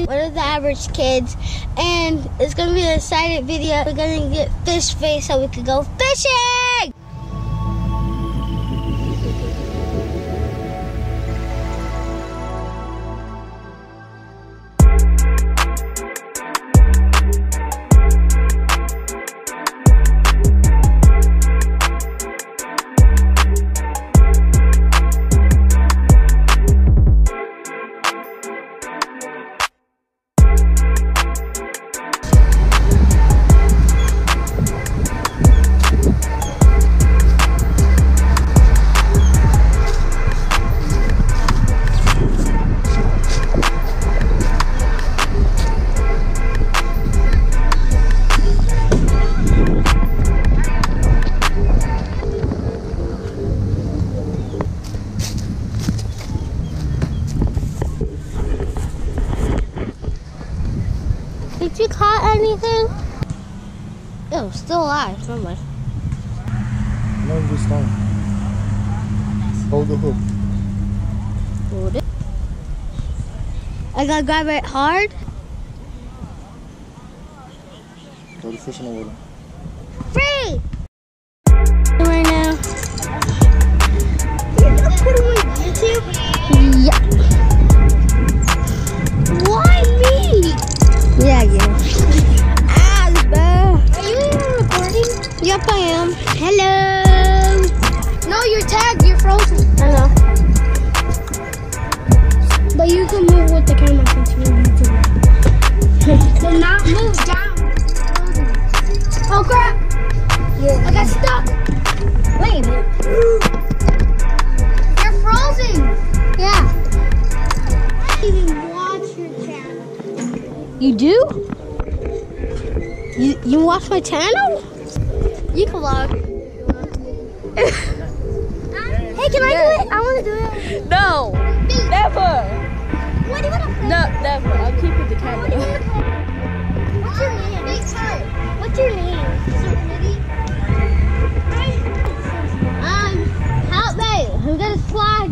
One of the average kids, and it's gonna be an excited video. We're gonna get fish face so we can go fishing. Did you caught anything? Oh, still alive. Never mind. No, this time. Hold the hook. Hold it. I gotta grab it hard. Throw the fish in the water. Free! Right now. You're gonna put them on YouTube? Yeah. Why me? Yeah, you. Are you recording? Yep, I am. Hello. No, you're tagged. You're frozen. I know. But you can move with the camera since you're YouTube. Do not move down. Oh crap! Yeah. I got stuck. Wait a minute. You're frozen. Yeah. I didn't even watch your channel. You do? You watch my channel? You can vlog. Hey, can I do it? I want to do it. No! Never! What do you want to play? No, never. I'm keeping the camera. What's your name? What's your name? Serinity? Help me! I'm gonna slide.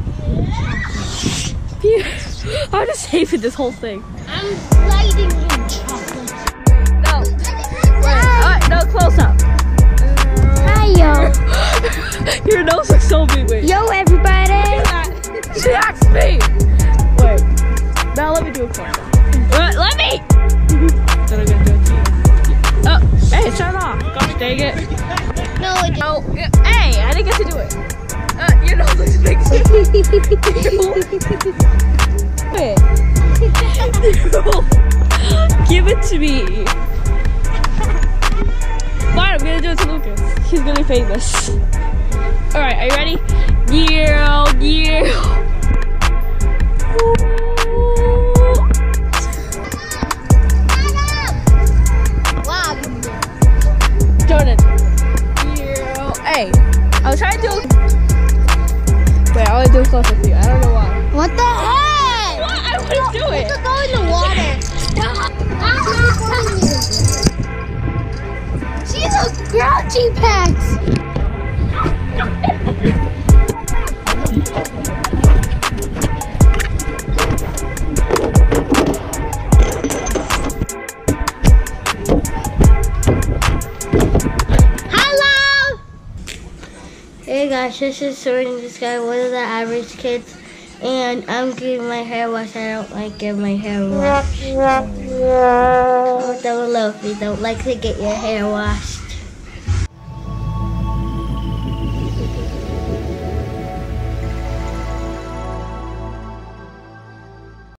I'm just saving this whole thing. I'm sliding in chocolate. No. Alright, no, close up. Hi, yo. Your nose looks so big. Wait. Yo, everybody. She asked me. Wait. Now let me do a close up. Let me! Then I'm gonna do it to you. Oh, hey, shut off. Gosh dang it. No, it Oh, hey, I didn't get to do it. Your nose looks big too. Wait. Give it to me. Fine, I'm gonna do it to Lucas. He's gonna be famous. Alright, are you ready? Yeah. Wow. Jordan. Yeah. Hey, I was trying to do. Wait, I want to do a close up for you. I don't know why. What the heck? What? I want to do it. Let's go in the water. She's a grouchy Pax. Hello. Hey guys, this is Serinity Skyy, one of the average kids, and I'm getting my hair washed. I don't like getting my hair washed. Comment down below if you don't like to get your hair washed.